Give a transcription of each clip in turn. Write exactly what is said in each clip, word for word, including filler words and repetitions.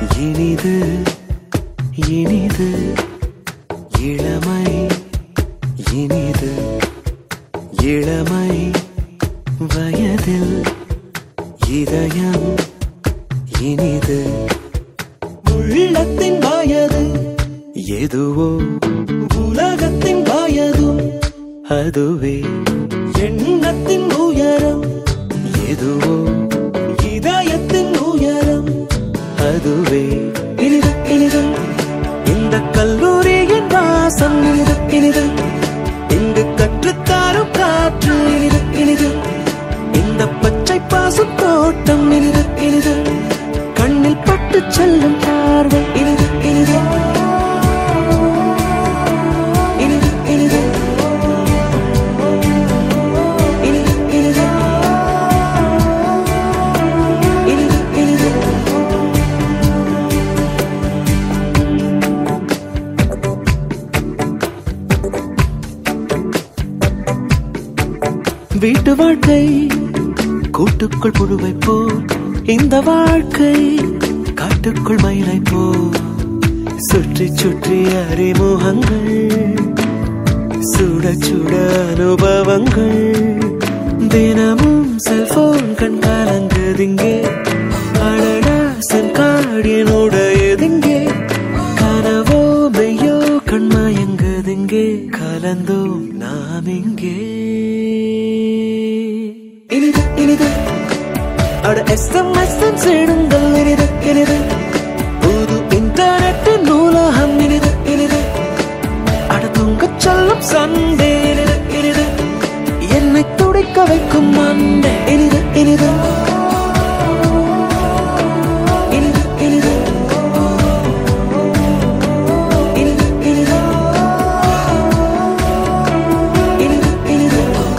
இனிது இனிது இளமை இனிது இளமை வயதில் இதயம் இனிது உள்ளத்தின் வயது எதுவோ உலகத்தின் வயதும் அதுவே எண்ணத்தின் உயரம் எதுவோ இதயத்தின் உயரம் அதுவே இனிது இனிது இந்த கல்லூரியின் வாசம் இனிது இனிது இங்கு கற்றுத்தாரும் காற்று இனிது இனிது இந்த பச்சை பாசும் தோட்டம் இனிது இனிது கண்ணில் பட்டு செல்லும் பார்வை இனிது இனிது இனிது இனிது இனிது இனிது இனிது இனிது வீட்டு வாழ்க்கை கூட்டுக்குள் புழுவை போல் இந்த வாழ்க்கை காட்டுக்குள் மயிலை போல் சுற்றி சுற்றி அறிமுகங்கள் சுட சுட அனுபவங்கள் தினமும் செல்போன் கண் கலங்குதிங்கே அழடா சென்காடியனுடையதிங்கே கனவோ மெய்யோ கண்மயங்குதிங்கே கலந்தோம் நாம் இங்கே இனிது இனிது அட எஸ்எம்எஸ் செய்யுங்கள் இனிது இனிது புது இன்டர்நெட் நூலகம் இனிது இனிது அட தூங்கச் சொல்லும் சண்டே இனிது இனிது என்னை துடிக்க வைக்கும் மண்டே இனிது இனிது இனிது இனிது இனிது இனிது இனிது இனிது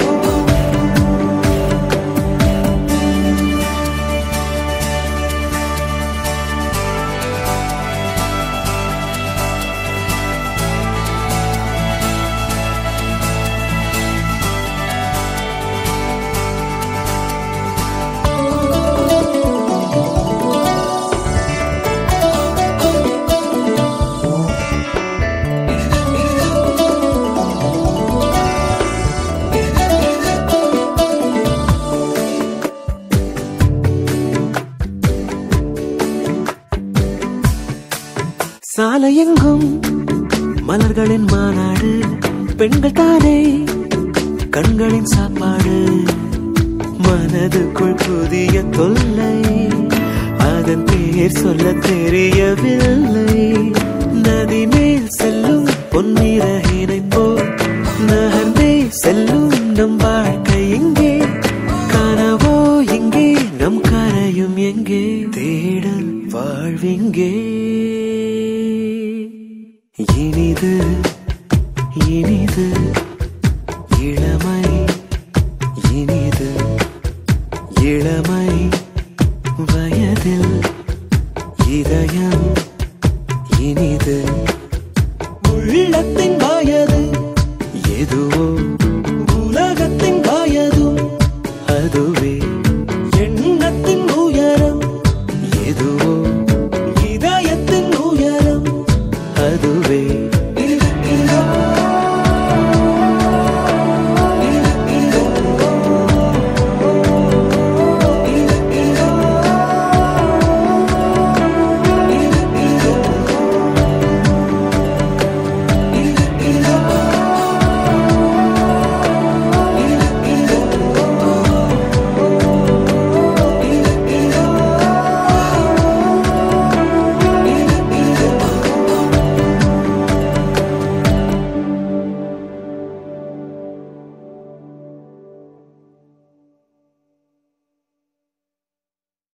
சாலையெங்கும் மலர்களின் மாநாடு பெண்கள் தானே கண்களின் சாப்பாடு மனதுக்குள் புதிய தொல்லை அதன் பேர் சொல்ல தெரியவில்லை நதி மேல் செல்லும் பொன்னிறகினை போல் நகர்ந்தே செல்லும் நம் வாழ்க்கை எங்கே கனவோ எங்கே நம் கரையும் எங்கே தேடல் வாழ்விங்கே இனிது இனிது இளமை இனிது இளமை வயதில் இதயம்